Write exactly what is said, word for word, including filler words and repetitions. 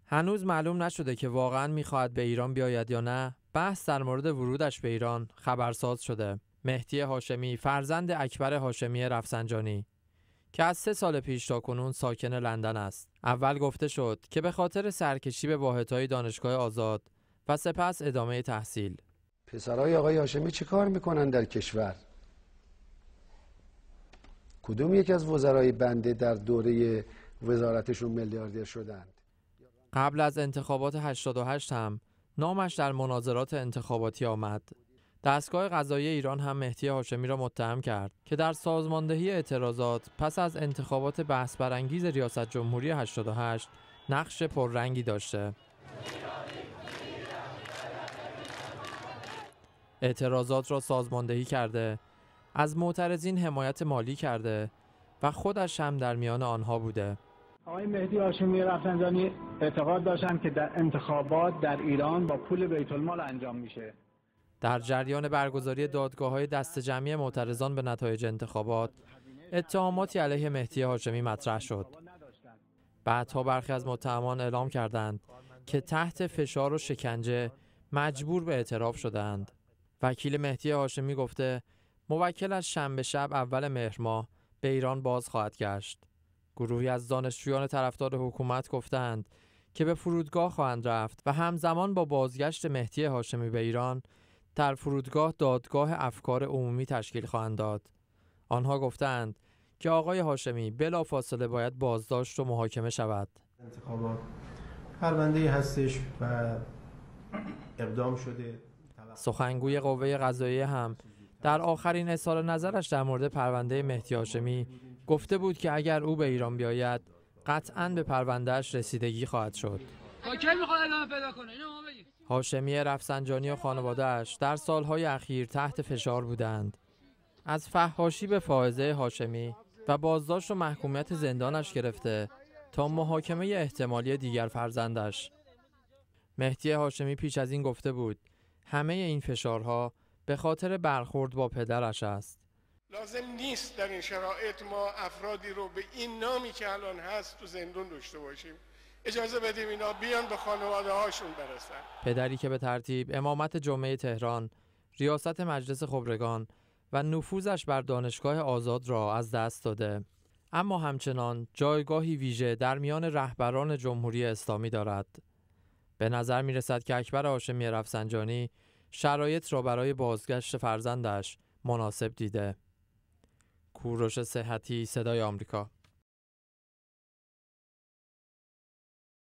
هنوز معلوم نشده که واقعاً میخواهد به ایران بیاید یا نه. بحث در مورد ورودش به ایران خبرساز شده. مهدی هاشمی فرزند اکبر هاشمی رفسنجانی که از سه سال پیش تا کنون ساکن لندن است. اول گفته شد که به خاطر سرکشی به واحدهای دانشگاه آزاد و سپس ادامه تحصیل. پسرای آقای هاشمی چه کار میکنن در کشور؟ کدوم یک از وزرای بنده در دوره وزارتشون میلیاردر شدند؟ قبل از انتخابات هشتاد و هشت هم نامش در مناظرات انتخاباتی آمد. دستگاه قضایی ایران هم مهدی هاشمی را متهم کرد که در سازماندهی اعتراضات پس از انتخابات بحث برانگیز ریاست جمهوری هشتاد و هشت نقش پررنگی داشته. اعتراضات را سازماندهی کرده، از معترضین حمایت مالی کرده و خودش هم در میان آنها بوده. آقای مهدی هاشمی رفسنجانی اعتقاد داشتند که در انتخابات در ایران با پول بیت المال انجام میشه. در جریان برگزاری دادگاه‌های دست جمعی معترضان به نتایج انتخابات، اتهاماتی علیه مهدی هاشمی مطرح شد. بعدها برخی از متهمان اعلام کردند که تحت فشار و شکنجه مجبور به اعتراف شدند. وکیل مهدی هاشمی گفته موکلش شنبه شب اول مهر ماه به ایران باز خواهد گشت. گروهی از دانشجویان طرفدار حکومت گفتند که به فرودگاه خواهند رفت و همزمان با بازگشت مهدی هاشمی به ایران در فرودگاه دادگاه افکار عمومی تشکیل خواهند داد. آنها گفتند که آقای هاشمی بلافاصله باید بازداشت و محاکمه شود. انتخابات پرونده هستش و اقدام شده. سخنگوی قوه قضاییه هم در آخرین اظهار نظرش در مورد پرونده مهدی هاشمی گفته بود که اگر او به ایران بیاید قطعاً به پروندهش رسیدگی خواهد شد. هاشمی رفسنجانی و خانواده‌اش در سالهای اخیر تحت فشار بودند. از فحاشی به فائزه هاشمی و بازداشت و محکومیت زندانش گرفته تا محاکمه احتمالی دیگر فرزندش. مهدی هاشمی پیش از این گفته بود همه این فشارها به خاطر برخورد با پدرش است. لازم نیست در این شرایط ما افرادی رو به این نامی که الان هست تو زندون داشته باشیم. اجازه بدیم اینا بیان به خانواده هاشون برسن. پدری که به ترتیب امامت جمعه تهران، ریاست مجلس خبرگان و نفوذش بر دانشگاه آزاد را از دست داده، اما همچنان جایگاهی ویژه در میان رهبران جمهوری اسلامی دارد. به نظر می رسد که اکبر هاشمی رفسنجانی شرایط را برای بازگشت فرزندش مناسب دیده. کوروش صحتی، صدای آمریکا.